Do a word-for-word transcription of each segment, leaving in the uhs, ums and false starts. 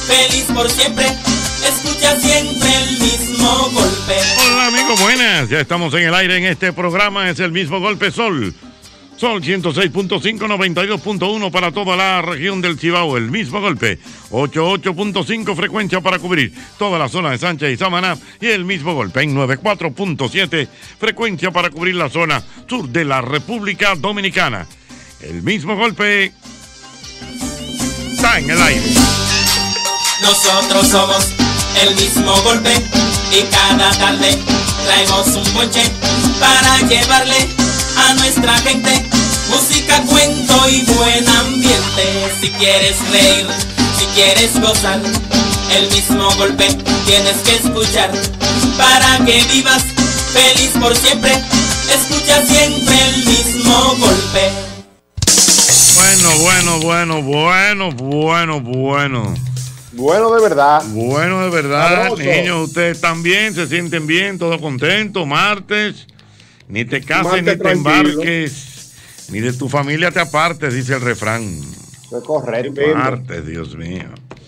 feliz por siempre. Escucha siempre el mismo golpe. Hola amigos, buenas. Ya estamos en el aire en este programa. Es el mismo golpe Sol. Sol ciento seis punto cinco, noventa y dos punto uno para toda la región del Cibao. El mismo golpe. ochenta y ocho punto cinco frecuencia para cubrir toda la zona de Sánchez y Samaná. Y el mismo golpe en noventa y cuatro punto siete frecuencia para cubrir la zona sur de la República Dominicana. El mismo golpe está en el aire. Nosotros somos el mismo golpe y cada tarde traemos un bonche para llevarle a nuestra gente música, cuento y buen ambiente. Si quieres reír, si quieres gozar, el mismo golpe tienes que escuchar para que vivas feliz por siempre. Escucha siempre el mismo golpe. Bueno, bueno, bueno, bueno, bueno, bueno. Bueno de verdad. Bueno de verdad, Sabroso. niños, ustedes están bien, se sienten bien, todo contento, martes. Ni te cases, Martes ni te tranquilo. embarques, ni de tu familia te apartes, dice el refrán. Es correcto. Martes, Dios mío.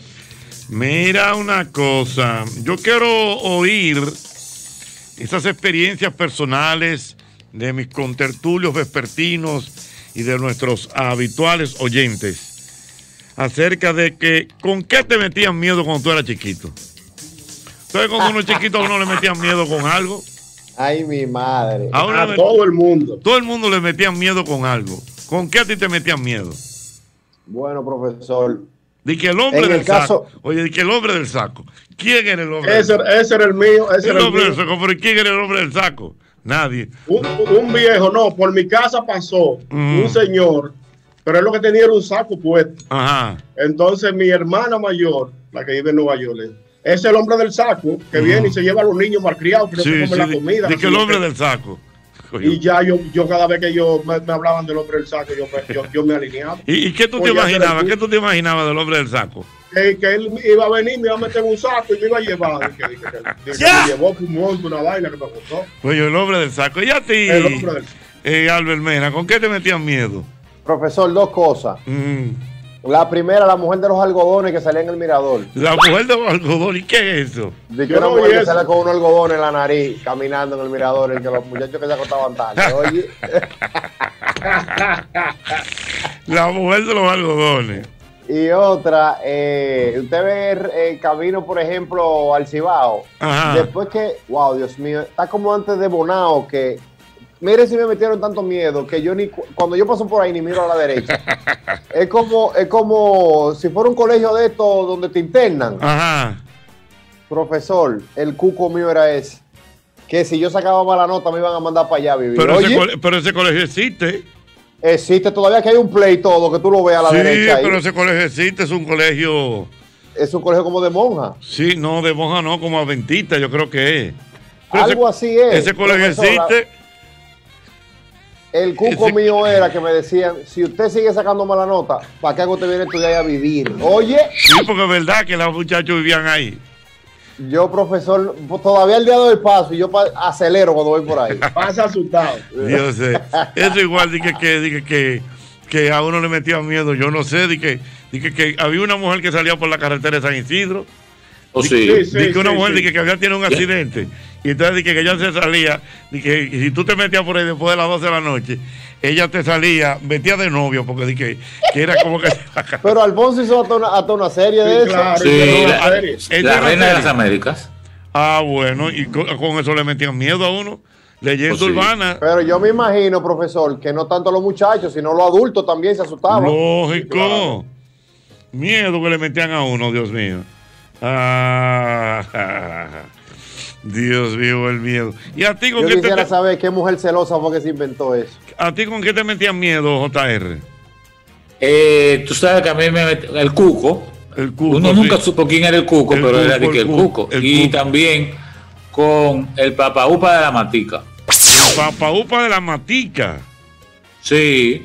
Mira una cosa, yo quiero oír esas experiencias personales de mis contertulios vespertinos y de nuestros habituales oyentes acerca de que con qué te metían miedo cuando tú eras chiquito. Entonces cuando uno es chiquito a uno le metían miedo con algo. Ay, mi madre. A, uno A le- todo el mundo. todo el mundo le metían miedo con algo. ¿Con qué a ti te metían miedo? Bueno, profesor. De que el hombre En el del saco. caso- Oye, de que el hombre del saco. ¿Quién era el hombre Ese, del saco? ese era el mío, ese El era el hombre del mío. saco, pero ¿quién era el hombre del saco? Nadie. Un, un viejo, no, por mi casa pasó Mm. un señor, pero él lo que tenía era un saco puesto. Ajá. Entonces mi hermana mayor, la que vive en Nueva York, le- es el hombre del saco que Mm. viene y se lleva a los niños malcriados que no Sí, se sí, comen la de- comida. de no que sé el lo hombre que- del saco. Y ya yo, yo cada vez que yo me, me hablaban del hombre del saco, yo me, yo, yo me alineaba. ¿Y, y qué tú te Oye, hacer imaginabas? el- ¿Qué tú te imaginabas del hombre del saco? Que, que él iba a venir, me iba a meter en un saco y me iba a llevar. Y que, que, que- que ¡Ya! me llevó por un monte, una vaina que me gustó. Pues yo, el hombre del saco. ¿Y a ti, El hombre del eh, Albert Mena, con qué te metían miedo? Profesor, dos cosas. Mm, La primera, la mujer de los algodones que salía en el mirador. La mujer de algodón. ¿Y qué es eso? De que Yo una no mujer vi que eso. sale con unos algodones en la nariz caminando en el mirador y que los muchachos que se acostaban tarde. Oye, La mujer de los algodones. y otra, eh, usted ve el camino, por ejemplo, al Cibao. Ajá. Después que, wow, Dios mío, está como antes de Bonao, que mire si me metieron tanto miedo que yo ni cu- cuando yo paso por ahí ni miro a la derecha. Es como, es como si fuera un colegio de estos donde te internan. Ajá. Profesor, el cuco mío era ese. Que si yo sacaba mala nota me iban a mandar para allá a vivir. Pero ese, Oye, cole- pero ese colegio existe. existe todavía que hay un play todo, que tú lo veas a la Sí, derecha ahí. pero ese colegio existe. Es un colegio. Es un colegio como de monja. Sí, no, de monja no, como adventista, yo creo que es. Pero Algo ese, así es. Ese colegio profesor. existe. El cuco Ese- mío era que me decían, si usted sigue sacando mala nota, ¿para qué usted viene a estudiar y a vivir? Oye, Sí, porque es verdad que los muchachos vivían ahí. yo, profesor, todavía el día doy paso y yo pa- acelero cuando voy por ahí. Pasa asustado. Yo sé. Eso igual dije que, dije que, que a uno le metían miedo. Yo no sé, dije, dije que había una mujer que salía por la carretera de San Isidro. ¿O Dije- sí? Sí, dije que una sí, mujer sí. dije que había tenido un accidente. Y entonces dije que ella se salía. Dije, y si tú te metías por ahí después de las doce de la noche, ella te salía, metía de novio, porque dije que era como que. Pero Alfonso hizo hasta una, hasta una serie de Sí, eso. claro. Sí, Pero la, la serie. Esta la era reina de las serie. Américas. Ah, bueno, y con, con eso le metían miedo a uno. Leyenda Pues sí. urbana. Pero yo me imagino, profesor, que no tanto los muchachos, sino los adultos también se asustaban. Lógico. Claro. Miedo que le metían a uno, Dios mío. Ah, Dios mío, el miedo. ¿Y a ti con Yo qué te, quisiera saber qué mujer celosa fue que se inventó eso. a ti con qué te metían miedo, J R? Eh, tú sabes que a mí me met- el cuco. El cuco. Uno sí. nunca supo quién era el cuco, El pero era cuco, de que el el cuco, cuco. el y cuco. también con el papaupa de la matica. El papaupa de la matica. Sí.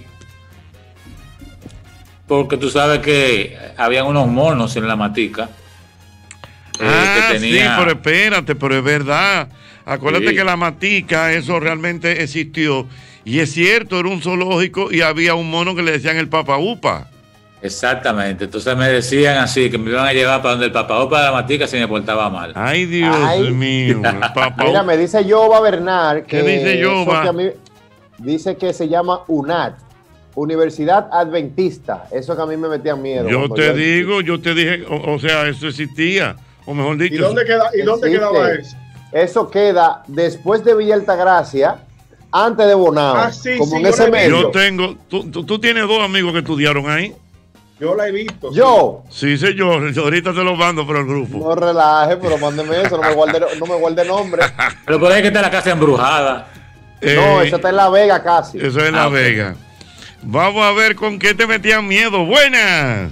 Porque tú sabes que habían unos monos en la matica. eh, Ah, que tenía... sí, pero espérate, pero es verdad. Acuérdate Sí. que la matica, eso realmente existió. Y es cierto, era un zoológico y había un mono que le decían el papaupa. Exactamente. Entonces me decían así, que me iban a llevar para donde el papá o para la matica si me portaba mal. Ay, Dios Ay. mío. Papá. Mira, me dice Yoba Bernal que ¿Qué dice eso Yoba? que a mí- dice que se llama U N A T, Universidad Adventista. Eso que a mí me metía miedo. Yo cuando te digo, yo te dije, o, o sea, eso existía. O mejor dicho, ¿Y dónde, queda, y dónde Existe. quedaba eso? Eso queda después de Villa Altagracia, antes de Bonao, Ah, sí, como sí, en yo ese lo he visto. yo medio. tengo, tú, tú- tú tienes dos amigos que estudiaron ahí. Yo la he visto. sí. Yo, Sí, señor, yo ahorita te los mando por el grupo. no relaje, pero mándeme eso, no me guarde, no me guarde nombre. Pero por ahí que está la casa embrujada. No, Eh, eso está en La Vega casi. Eso es en La Ah, ok. Vega. Vamos a ver con qué te metían miedo. Buenas.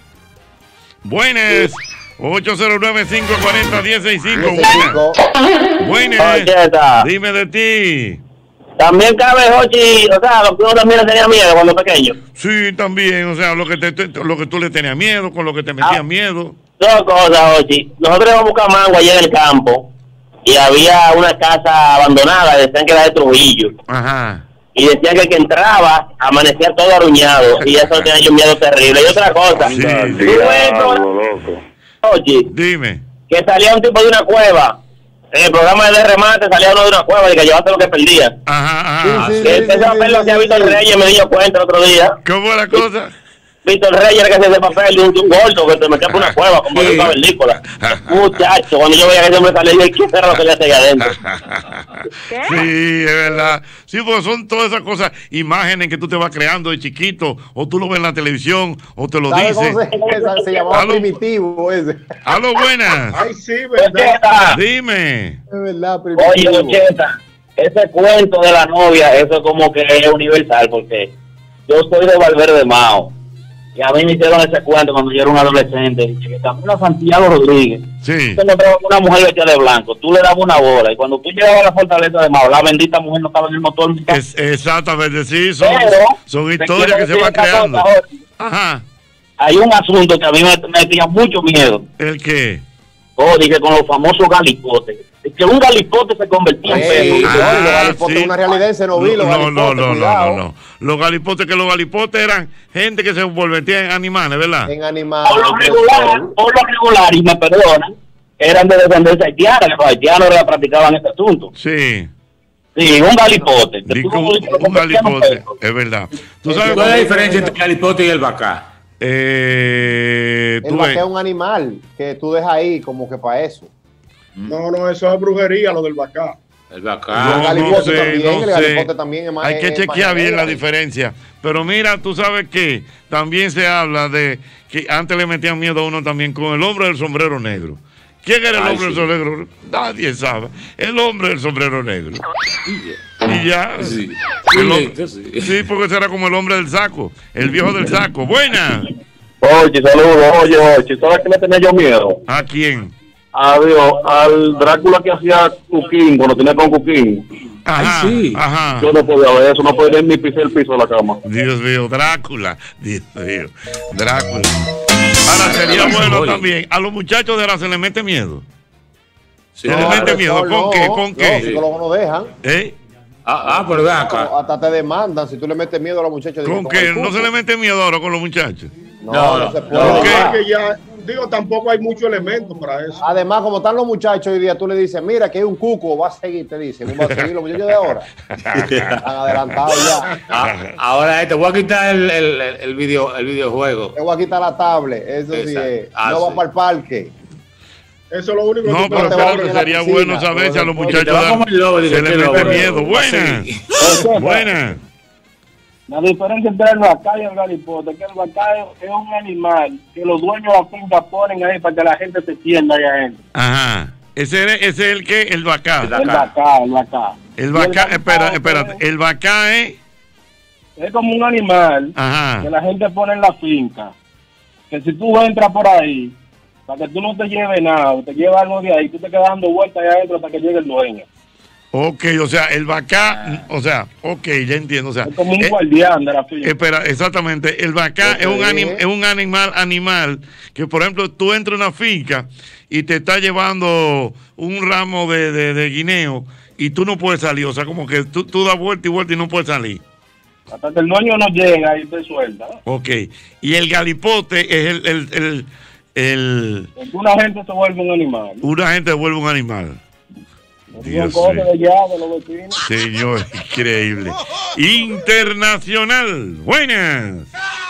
Buenas. ocho cero nueve, cinco cuatro cero, uno seis cinco. Buenas. Buenas. Ocheta. Dime de ti. También cabe, Jochi, o sea, lo que uno también le tenía miedo cuando pequeño. Sí, también. O sea, lo que, te, te- lo que tú le tenías miedo, con lo que te metías Ah. miedo. Dos cosas, Jochi. Nosotros íbamos a buscar mango allá en el campo y había una casa abandonada, decían que era de Trujillo. Ajá. Y decían que el que entraba amanecía todo aruñado y eso tenía yo un miedo terrible. Y otra cosa, Sí. tú ves el programa, Jochi, Dime. que salía un tipo de una cueva. En el programa de remate salía uno de una cueva y que llevaste lo que perdía. Ajá, ajá. Sí, sí. Que ese papel lo hacía Víctor Reyes, me dio cuenta el otro día. ¿Cómo es la cosa? Víctor Reyes era que hacía ese papel de un, de un gordo que te metía por una cueva como de una película. Muchacho, cuando yo veía que ese hombre salía, yo, ¿qué era lo que le hacía ahí adentro? Sí, es verdad. Sí, porque son todas esas cosas, imágenes que tú te vas creando de chiquito, o tú lo ves en la televisión, o te lo ¿Sabes dices. cómo se, se llamaba Aló. primitivo ese? Aló, buenas. Ay, sí, ¿verdad? Ocheta, Dime. Es verdad, oye, primitivo. Ocheta, ese cuento de la novia, eso como que es universal, porque yo soy de Valverde Mao. Y a mí me hicieron ese cuento cuando yo era un adolescente. Y que camino a Santiago Rodríguez. Sí. Tú encontrabas una mujer vestida de blanco, tú le dabas una bola. Y cuando tú llegabas a la fortaleza de Mao, la bendita mujer no estaba en el motor. Es, exactamente, sí, son, Pero, son te historias quiero que se decir van otra creando. cosa, Jorge. Ajá. Hay un asunto que a mí me me metía mucho miedo. ¿El qué? Oh, dije con los famosos galipotes. Es que un galipote se convertía en Ey, perro. no, Ah, los galipotes, sí. una realidad en Cenoví, los No, no, no, galipotes, no, no, cuidado. no. Los galipotes, que los galipotes eran gente que se volvían en animales, ¿verdad? En animales. Por lo regular, por lo regular, y me perdonan, eran de descendencia haitiana, que los haitianos era- practicaban este asunto. Sí. Sí, un galipote. Que Digo, tú lo- un, lo un convertían en galipote, perro. es verdad. ¿Tú Sí, sabes ¿Cuál es la cuál? diferencia entre el galipote y el bacá? Eh, El tú vaqueo ves. es un animal que tú dejas ahí como que para eso. No, no, eso es brujería, lo del bacá. El el bacá. No, galipote no sé, también, no el sé. galipote también es más. Hay que es chequear más bien la negra. diferencia. Pero mira, tú sabes que también se habla de que antes le metían miedo a uno también con el hombre del sombrero negro. ¿Quién era el Ay, hombre sí. del sombrero negro? Nadie sabe. El hombre del sombrero negro. Y ya. Sí. El hom- Sí, sí. Sí, porque ese era como el hombre del saco, el viejo del saco. Buena. Oye, saludos, oye, oye, ¿sabes qué le tenía yo miedo? ¿A quién? Adiós, al Drácula que hacía Cuquín, cuando tenía con Cuquín. Ajá, Ay, sí. ajá. Yo no podía ver eso, no podía ni pisar el piso de la cama. Dios mío, Drácula. Dios mío, Drácula. Ahora sería Drácula, bueno oye. también. A los muchachos de ahora se les mete miedo. Sí, Se le claro. mete miedo. ¿Con No, qué? ¿Con Los qué? psicólogos no dejan. ¿Eh? Ah, ah, pero ven acá. Hasta te demandan si tú le metes miedo a los muchachos. ¿Con Dicen, qué? el ¿No se cuco. le mete miedo ahora con los muchachos? No, No, no, no, se no. puede. ¿Por qué? ya. Que ya, digo, tampoco hay muchos elementos para eso. Además, como están los muchachos hoy día, tú le dices, mira que hay un cuco, va a seguir, te dicen. ¿Cómo va a seguir los muchachos de ahora? Están adelantados ya. Ah, ahora eh, te voy a quitar el, el, el, el video, el videojuego. Te voy a quitar la tablet, eso sí Exacto. es. Ah, no va sí. para el parque. Eso es lo único No, que pero te vas a espérate, poner en la sería piscina, bueno saber pero si a los después- muchachos Te va de como el lobo, ahora dice, se les qué mete lobo. miedo. Buena. Sí. Buena. La diferencia entre el bacá y el galipote es que el bacá es, es un animal que los dueños de la finca ponen ahí para que la gente se tienda ahí adentro. Ajá. Ese, era- ese es el que, el bacá. El El Bacá. bacá, el bacá. El Y bacá, el espera, es- espérate. El bacá es. Es como un animal que Ajá. la gente pone en la finca. Que si tú entras por ahí, para que tú no te lleves nada, o te lleves algo de ahí, tú te quedas dando vueltas ahí adentro hasta que llegue el dueño. Ok, o sea, el bacá, o sea, ok, ya entiendo. O sea, Es como un eh, guardián de la finca. espera, exactamente. El bacá Ok. es, un anim- es un animal, animal que, por ejemplo, tú entras a una finca y te está llevando un ramo de, de, de guineo y tú no puedes salir. O sea, como que tú, tú das vuelta y vuelta y no puedes salir. Hasta que el dueño no llega y te suelta. Ok. Y el galipote es el... el, el, el una gente se vuelve un animal. Una gente se vuelve un animal. Dios mío. De ya, de los vecinos. Señor, increíble. Internacional. Buenas.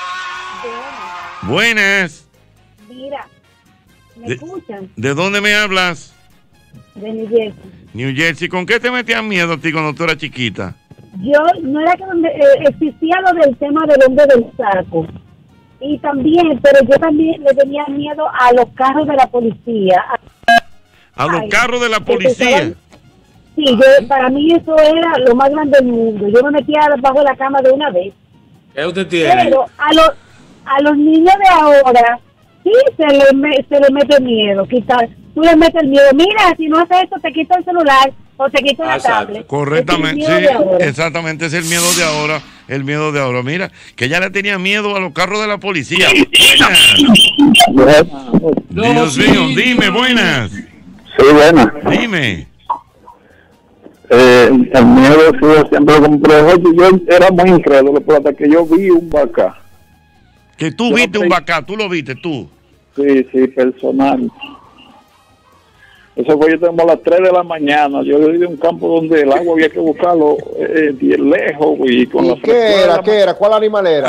Buenas. Mira, ¿me de, escuchan? ¿De dónde me hablas? De New Jersey. New Jersey. ¿Con qué te metías miedo a ti cuando tú eras chiquita? Yo, no era que me, eh, existía lo del tema del hombre del saco. Y también, pero yo también le tenía miedo a los carros de la policía. A, ¿A los Ay, carros de la policía? Sí, yo, para mí eso era lo más grande del mundo. Yo me metía bajo la cama de una vez. ¿Qué usted tiene? Pero a los a los niños de ahora sí se les se le mete miedo. Quitar, tú les metes el miedo. Mira, si no haces esto, te quito el celular o te quito la tablet. Correctamente, sí, exactamente, es el miedo de ahora. El miedo de ahora. Mira, que ya le tenía miedo a los carros de la policía. Dios mío, dime, buenas. Sí, buenas. Dime. Eh, el miedo ha sido siempre complejo. Yo era muy incrédulo, pero hasta que yo vi un vaca. Que tú yo viste no un vaca, tú lo viste, tú. Sí, sí, personal. Eso fue yo tengo a las tres de la mañana. Yo viví de un campo donde el agua había que buscarlo eh, bien lejos. Y con ¿Y la qué era? ¿Qué era? ¿Cuál animal era?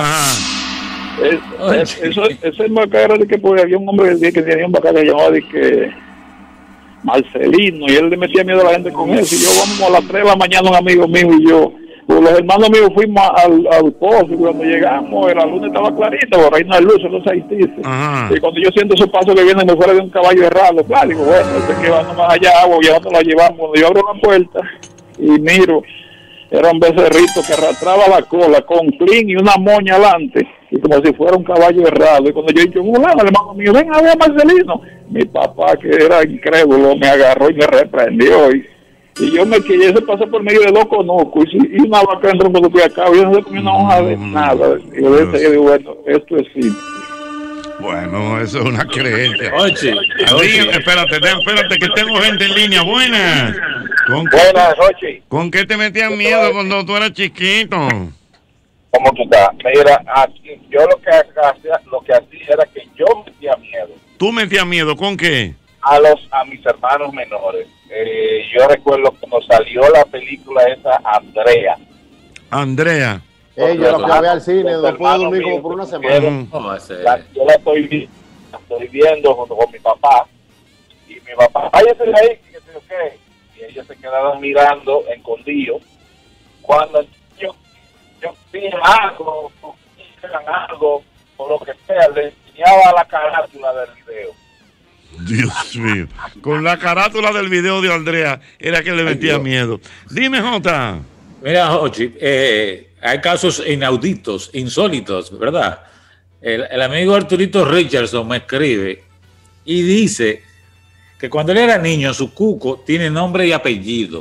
Es, es, eso, ese vaca era de que pues, había un hombre que tenía un vaca que llamaba de que Marcelino, y él le metía miedo a la gente con eso. Y yo vamos a las tres de la mañana, un amigo mío y yo, pues los hermanos míos fuimos al, al pozo, y cuando llegamos la luna estaba clarita, por ahí no hay luz, no se dice. Y cuando yo siento esos pasos que vienen de fuera de un caballo errado, claro, digo, bueno, este que va nomás allá agua, ya no la llevamos. Cuando yo abro la puerta y miro, era un becerrito que arrastraba la cola con clean y una moña adelante, y como si fuera un caballo errado. Y cuando yo dije, un lado, el hermano mío, ven a ver, Marcelino. Mi papá, que era incrédulo, me agarró y me reprendió. Y, y yo me quedé, se pasó por medio de lo conozco. Y, y una vaca entró cuando fui acá, yo no se comió una hoja de nada. Y yo le dije, bueno, esto es sí. Bueno, eso es una creencia. Oye, oye. Espérate, espérate, que tengo gente en línea. Buenas. ¿Con Buenas, Rochi. ¿Con qué te metías miedo cuando tú eras chiquito? ¿Cómo tú estás? Mira, aquí, yo lo que hacía, lo que hacía era que yo metía miedo. ¿Tú metías miedo con qué? A los a mis hermanos menores. Eh, yo recuerdo cuando salió la película esa, Andrea. Andrea. Eh, yo la fui a ver al cine, no puedo dormir como por una semana. Oh, la, yo la estoy, la estoy viendo junto con mi papá. Y mi papá, váyase de ahí, que sé yo qué. Y ellos se quedaron mirando, escondidos. Cuando yo, yo vi algo, o algo, o lo que sea, le enseñaba la carátula del video. Dios mío. Con la carátula del video de Andrea era que le metía miedo. Dime, Jota. Mira, Jochi, eh, hay casos inauditos, insólitos, ¿verdad? El, el amigo Arturito Richardson me escribe y dice que cuando él era niño, su cuco tiene nombre y apellido.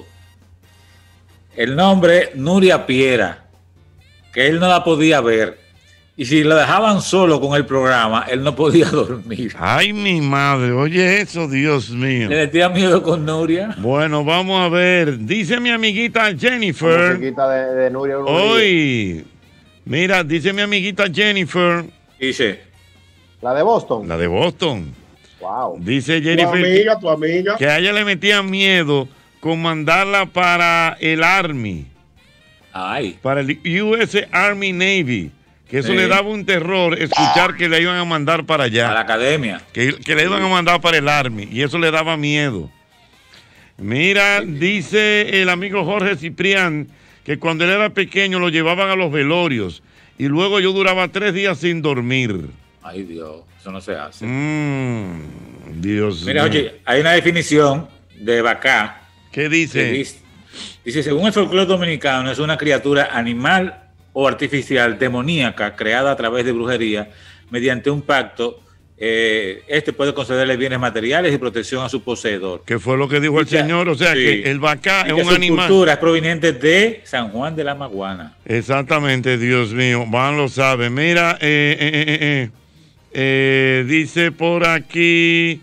El nombre Nuria Piera, que él no la podía ver. Y si lo dejaban solo con el programa, él no podía dormir. Ay, mi madre, oye eso, Dios mío. ¿Le metía miedo con Nuria? Bueno, vamos a ver. Dice mi amiguita Jennifer. Musiquita de, de Nuria. Hoy, mira, dice mi amiguita Jennifer. Dice. ¿La de Boston? La de Boston. Wow. Dice Jennifer. Tu amiga, tu amiga. Que a ella le metía miedo con mandarla para el Army. Ay. Para el U S Army Navy. Que eso sí. Le daba un terror escuchar que le iban a mandar para allá. A la academia. Que, que le iban a mandar para el Army. Y eso le daba miedo. Mira, sí. Dice el amigo Jorge Ciprián que cuando él era pequeño lo llevaban a los velorios. Y luego yo duraba tres días sin dormir. Ay, Dios. Eso no se hace. Mm, Dios Mira, mío. oye, hay una definición de Bacá. ¿Qué dice? Dice, dice, según el folclore dominicano, es una criatura animal o artificial, demoníaca, creada a través de brujería, mediante un pacto. Eh, este puede concederle bienes materiales y protección a su poseedor. ¿Qué fue lo que dijo el señor? O sea, sí. Que el Bacá es un su animal. Su cultura es proveniente de San Juan de la Maguana. Exactamente, Dios mío. Van lo sabe. Mira, eh, eh, eh, eh, eh, dice por aquí,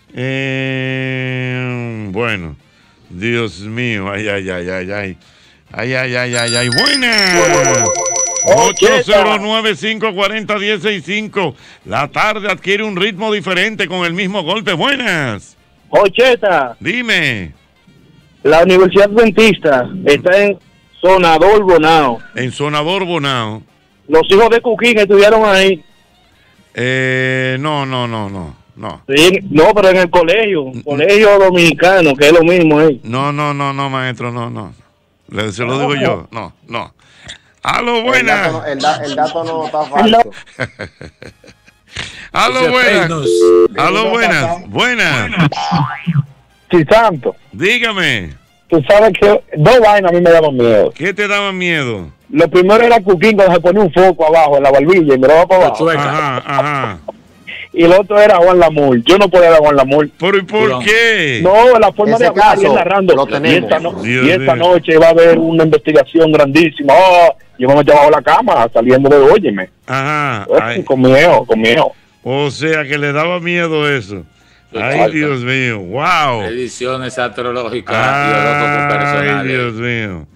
eh, bueno, Dios mío, ay, ay, ay, ay, ay. Ay, ay, ay, ay, ay, buena. ocho cero nueve, cinco cuatro cero, uno cero seis cinco. La tarde adquiere un ritmo diferente con el mismo golpe. Buenas. Ocheta. Dime. La Universidad Adventista está en Sonador Bonao. En Sonador Bonao. Los hijos de Cuquín estudiaron ahí. Eh, no, no, no, no, no. Sí, no, pero en el colegio, colegio dominicano, que es lo mismo ahí. No, no, no, no, maestro, no, no. Le, se lo digo yo, no, no. ¡Aló, buenas! El dato no, el da, el dato no está falso. ¡Aló, buenas! ¡Aló, buenas! ¡Buenas! Sí, santo. Dígame. Tú sabes que dos vainas a mí me daban miedo. ¿Qué te daban miedo? Lo primero era Cuquín cuando se ponía un foco abajo en la barbilla y me lo daba para abajo. Ajá, ajá. Y el otro era Juan Lamour. Yo no podía ver a Juan Lamour. ¿Pero y por qué? No, la forma Ese de hablar y caso él narrando. lo tenemos. Y esta, no- Dios y esta mío. noche va a haber una investigación grandísima. Oh, yo me metí bajo la cama saliendo de óyeme. Ajá. Eh, Ay, Con miedo, con miedo. o sea, que le daba miedo eso. Ay, Exacto. Dios mío. ¡Wow! Ediciones astrológicas y horóscopos Ay, personales. Dios mío.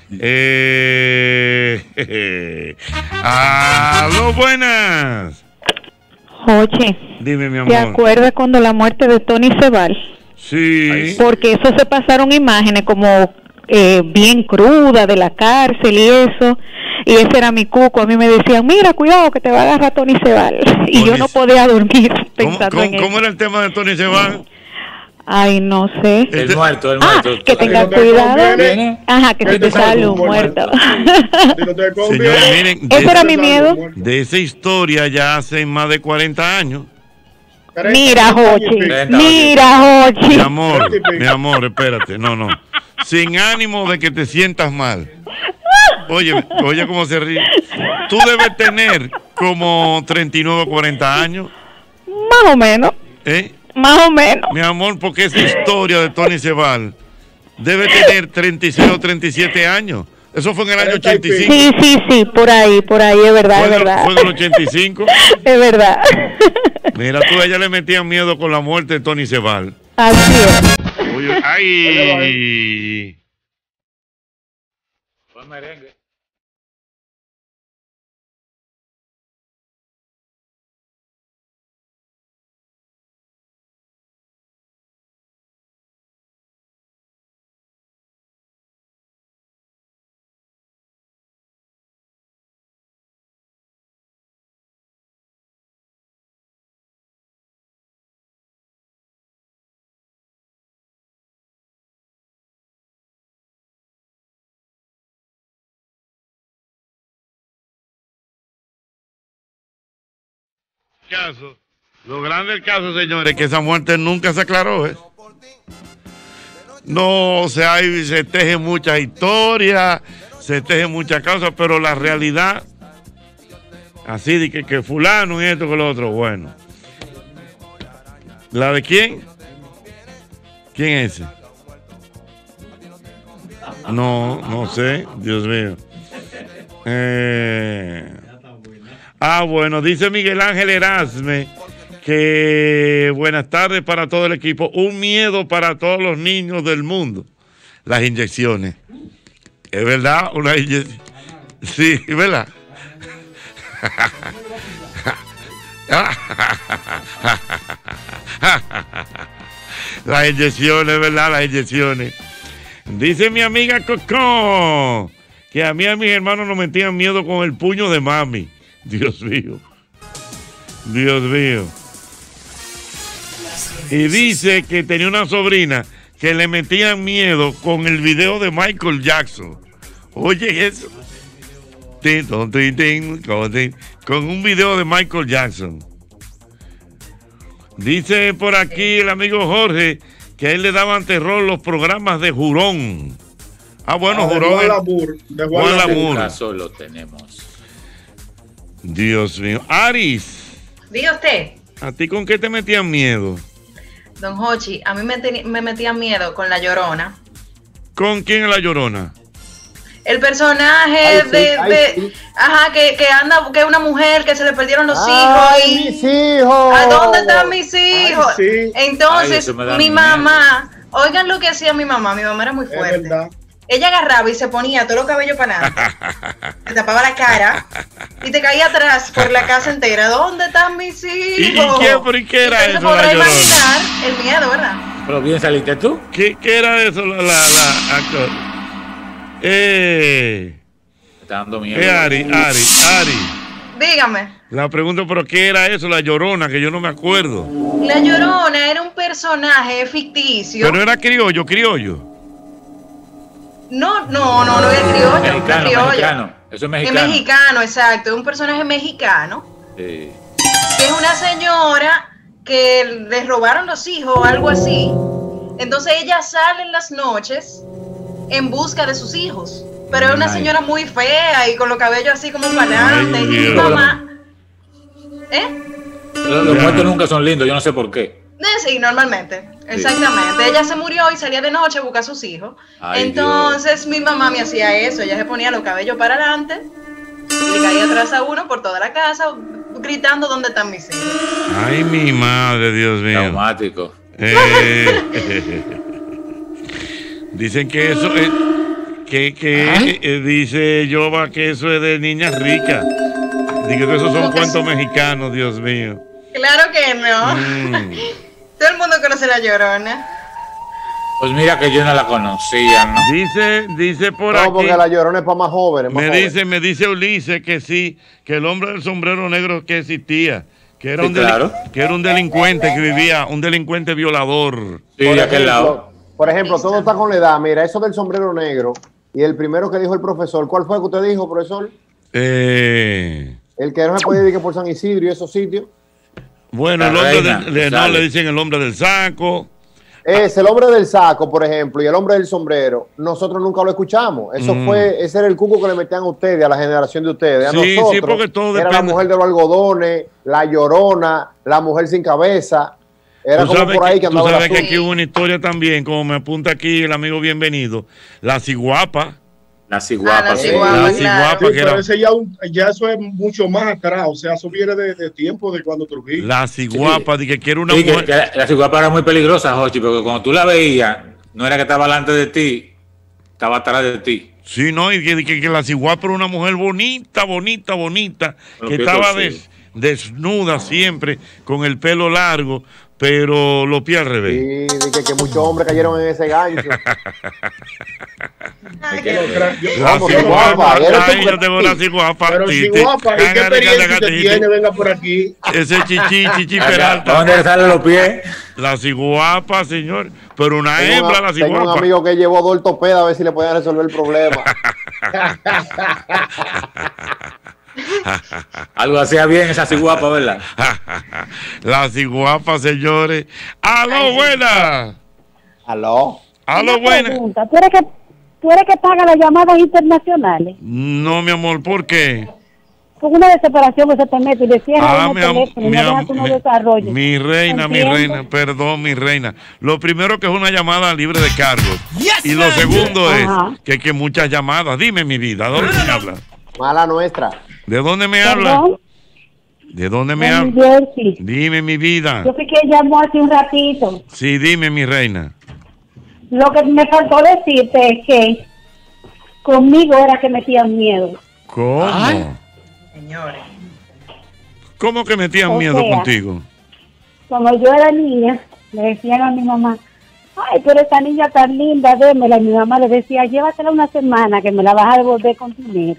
Eh, ¡Aló, buenas! Oye, Dime, mi ¿te amor. acuerdas cuando la muerte de Tony Sebal? Sí. Porque eso se pasaron imágenes como eh, bien cruda de la cárcel y eso. Y ese era mi cuco. A mí me decían, mira, cuidado que te va a agarrar Tony Sebal. Y yo Tony no Se- podía dormir ¿Cómo, pensando cómo- en eso. cómo era el tema de Tony Sebal? Ay, no sé. El Este- muerto, el Ah, muerto. que tenga no te cuidado. conviene. Ajá, que Que se te te salga sale un un muerto. muerto. Si no te conviene, Señores, miren, Ese era de, mi miedo. de esa historia ya hace más de cuarenta años. Mira, Jochi. Treinta, Mira, Jochi. Mi amor, mi amor, espérate, no, no. Sin ánimo de que te sientas mal. Oye, oye cómo se ríe. Tú debes tener como treinta y nueve o cuarenta años, Más o menos. ¿eh? Más o menos. Mi amor, porque esa historia de Tony Sebal debe tener treinta y seis o treinta y siete años. Eso fue en el año ochenta y cinco. Sí, sí, sí, por ahí, por ahí, es verdad, Fue es en el- verdad. fue en el ochenta y cinco. Es verdad. Mira, tú a ella le metían miedo con la muerte de Tony Sebal. Así es. Oye, ay. Buen merengue. Caso. Lo grande del caso, señores, es que esa muerte nunca se aclaró, ¿eh? No, o sea, ahí se tejen muchas historias, se tejen muchas causas, pero la realidad, así de que, que fulano y esto con lo otro, bueno. ¿La de quién? ¿Quién es ese? No, no sé, Dios mío. Eh... Ah, bueno, dice Miguel Ángel Erasme que buenas tardes para todo el equipo. Un miedo para todos los niños del mundo. Las inyecciones. ¿Es verdad? Una inyección. Sí, ¿verdad? Las inyecciones, ¿verdad? Las inyecciones. Dice mi amiga Coco que a mí y a mis hermanos nos metían miedo con el puño de mami. Dios mío. Dios mío. Y dice que tenía una sobrina que le metían miedo con el video de Michael Jackson. Oye, eso. Tin, ton, tin, tin, con, tin, con un video de Michael Jackson. Dice por aquí el amigo Jorge que a él le daban terror los programas de Jurón. Ah, bueno, Ah, de Jurón. Juan es- Lamour, de Juan Juan Lamour. Lamour. Caso lo tenemos. Dios mío. Aris, Diga usted, ¿a ti con qué te metían miedo? don Hochi, a mí me, teni- me metía miedo con La Llorona. ¿Con quién es la Llorona? El personaje Ay, sí, de, ay, de- sí. ajá, que, que anda, que es una mujer que se le perdieron los ¡Ay, hijos mis y hijos! ¿a dónde están mis hijos? sí. Entonces, Ay, eso me da mi miedo. mamá, oigan lo que hacía mi mamá, mi mamá era muy Es fuerte. verdad. ella agarraba y se ponía todos los cabellos para adelante, te tapaba la cara y te caía atrás por la casa entera. ¿Dónde están mis hijos? ¿Y, y qué, por qué era eso? Se podrá imaginar el miedo, ¿verdad? Pero bien saliste tú. ¿Qué, qué era eso? La, la, la actor. Eh. Me está dando miedo. Eh, Ari, Ari, Ari. Dígame. La pregunta, ¿pero qué era eso? La Llorona, que yo no me acuerdo. La Llorona era un personaje ficticio. Pero era criollo, criollo. No, no, no, no es criollo. Mexicano, es criollo. mexicano. Eso es mexicano. Es mexicano, exacto. Es un personaje mexicano. Sí. Que es una señora que le robaron los hijos o algo así. Entonces ella sale en las noches en busca de sus hijos. Pero es una Ay. señora muy fea y con los cabellos así como para adelante. Y mi mamá... ¿Eh? Los, los muertos nunca son lindos, yo no sé por qué. Eh, Sí, normalmente, exactamente. Ella se murió y salía de noche a buscar a sus hijos. Ay, Entonces mi mamá me hacía eso, ella se ponía los cabellos para adelante y le caía atrás a uno por toda la casa gritando ¿dónde están mis hijos? Ay, mi madre, Dios mío. Traumático. Eh, dicen que eso es, que, que eh, dice Yoba que eso es de niñas ricas. Digo que esos son cuentos mexicanos, Dios mío. Claro que no. Mm. Todo el mundo conoce la Llorona. Pues mira que yo no la conocía, ¿no? Dice, dice por No, aquí. porque la Llorona es para más jóvenes. Más Me jóvenes. dice, me dice Ulises que sí, que el hombre del sombrero negro que existía, que era, Sí, un, deli- claro. que era un delincuente que vivía, un delincuente violador. Sí, Por de aquel ejemplo, lado. Por ejemplo, todo está con la edad. Mira, eso del sombrero negro. Y el primero que dijo el profesor, ¿cuál fue que usted dijo, profesor? Eh, El que no se puede decir que por San Isidro y esos sitios. bueno, La el hombre reina, del- le, no sale. le dicen el hombre del saco. Es el hombre del saco, por ejemplo, y el hombre del sombrero. Nosotros nunca lo escuchamos. Eso Mm. fue, ese era el cuco que le metían a ustedes, a la generación de ustedes. A Sí, sí, nosotros, porque todo era depende. la mujer de los algodones, la Llorona, la mujer sin cabeza. Era Tú como sabes por ahí que, que tú andaba el sabes que asunto. aquí hubo una historia también, como me apunta aquí el amigo bienvenido, la ciguapa. La ciguapa. Ah, la sí. ciguapa. La claro. ciguapa Sí, que pero era, ese ya, un- ya eso es mucho más atrás, o sea, eso viene de, de tiempo de cuando Trujillo. la ciguapa, de que quiere una Sí, que, mujer. que la, la ciguapa era muy peligrosa, Jochi, porque cuando tú la veías, no era que estaba delante de ti, estaba atrás de ti. Sí, no, y que, que, que la ciguapa era una mujer bonita, bonita, bonita, Con que los pies estaba torcidos. des- desnuda siempre, con el pelo largo, pero los pies al revés. Sí, de que, que muchos hombres cayeron en ese gancho. Ay, que- qué- La Vamos, ciguapa, ciguapa, eres tú, ay, yo tengo la ciguapa. Pero ti, si ti, guapa, ¿y qué cagare, experiencia cagare, usted ti, tiene? Venga por aquí. Ese chichi, chichi ¿A Peralta. dónde le salen los pies? La ciguapa, señor. Pero una Tengo, hembra, una- la tengo un ciguapa. amigo que llevó dos ortopedas a ver si le podían resolver el problema. Algo hacía bien esa ciguapa, ¿verdad? La ciguapa, señores. ¡Aló, Ay, sí. buena! ¿Aló? ¡Aló, Una buena! pregunta, ¿Tú eres que, tú eres que paga las llamadas internacionales? No, mi amor, ¿por qué? Con una desesperación que se te mete y le cierras Ah, el mi, am- teléfono y mi no deja am- que uno mi- desarrolle. mi reina, mi ¿Entiendes? reina, perdón, mi reina. Lo primero que es una llamada libre de cargos. Y lo segundo es Ajá. que hay que muchas llamadas. Dime, mi vida, ¿dónde me habla? Mala nuestra. ¿De dónde me habla? Perdón, ¿De dónde me de habla? New Jersey. Dime, mi vida. Yo fui que llamó hace un ratito. Sí, dime, mi reina. Lo que me faltó decirte es que conmigo era que metían miedo. ¿Cómo? Ay. Señores. ¿Cómo que metían O miedo sea, contigo? Cuando yo era niña, le decían a mi mamá, ay, pero esta niña tan linda, démela. Y mi mamá le decía, llévatela una semana que me la vas a devolver con dinero.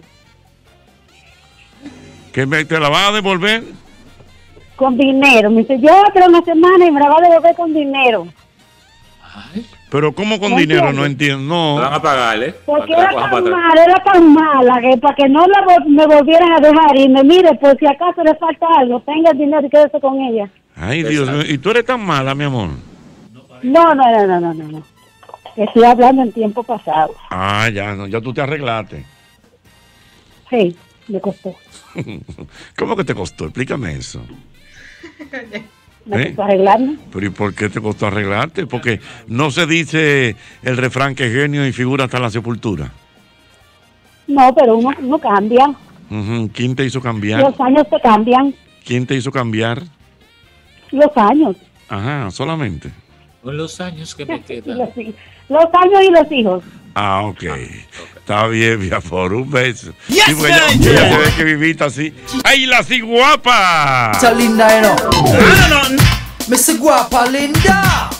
¿Que me, te la vas a devolver? Con dinero. Me dice, llévatela una semana y me la vas a devolver con dinero. Pero ¿cómo con No dinero? entiendo. No entiendo. Te van No. a pagarle. Porque para era que la cojan tan para atrás. mala, era tan mala que para que no la vol- me volvieran a dejar y me mire, por si acaso le falta algo, tenga el dinero y quédese con ella. Ay, Dios mío. ¿Y tú eres tan mala, mi amor? No, no, no, no, no, no. no. Estoy hablando en tiempo pasado. Ah, ya, no, ya tú te arreglaste. Sí, me costó. ¿Cómo que te costó? Explícame eso. Me ¿Eh? costó arreglarme. Pero ¿y por qué te costó arreglarte? Porque no se dice el refrán que genio y figura hasta la sepultura. No, pero uno, uno cambia. Ujú. ¿Quién te hizo cambiar? Los años te cambian. ¿Quién te hizo cambiar? Los años. Ajá, solamente. Con los años que me quedan. Los, los años y los hijos. Ah, ok. Está bien, mi amor, un beso. Yes, sí, pues ella, sir. ella se ve que vivita así. ¡Ay, la sí guapa! Esa linda, ¿no? No, no, no. Me dice guapa, linda.